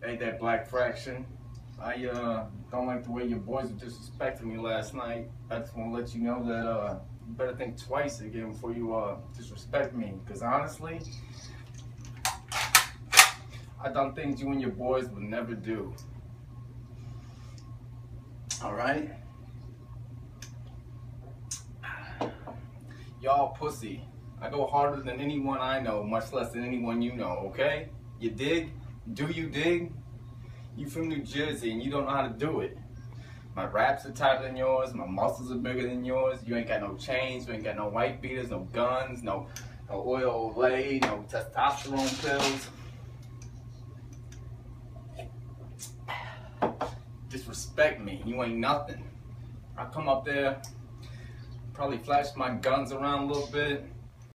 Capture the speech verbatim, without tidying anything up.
Ain't that Black Fraction? I uh, don't like the way your boys were disrespecting me last night. I just want to let you know that uh, you better think twice again before you uh, disrespect me. Because honestly, I done things you and your boys would never do. All right? Y'all pussy. I go harder than anyone I know, much less than anyone you know, okay? You dig? Do you dig? You from New Jersey and you don't know how to do it. My raps are tighter than yours, my muscles are bigger than yours, you ain't got no chains, you ain't got no white beaters, no guns, no, no oil lay, no testosterone pills. Disrespect me, you ain't nothing. I come up there, probably flash my guns around a little bit,